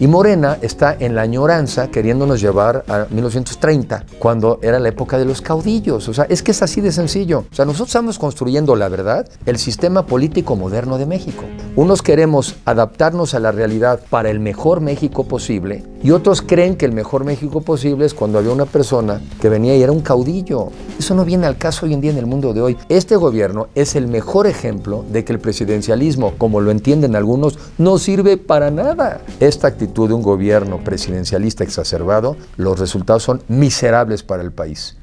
Y Morena está en la añoranza queriéndonos llevar a 1930, cuando era la época de los caudillos. O sea, es que es así de sencillo. O sea, nosotros estamos construyendo, la verdad, el sistema político moderno de México. Unos queremos adaptarnos a la realidad para el mejor México posible, y otros creen que el mejor México posible es cuando había una persona que venía y era un caudillo. Eso no viene al caso hoy en día en el mundo de hoy. Este gobierno es el mejor ejemplo de que el presidencialismo, como lo entienden algunos, no sirve para nada. Esta actitud de un gobierno presidencialista exacerbado, los resultados son miserables para el país.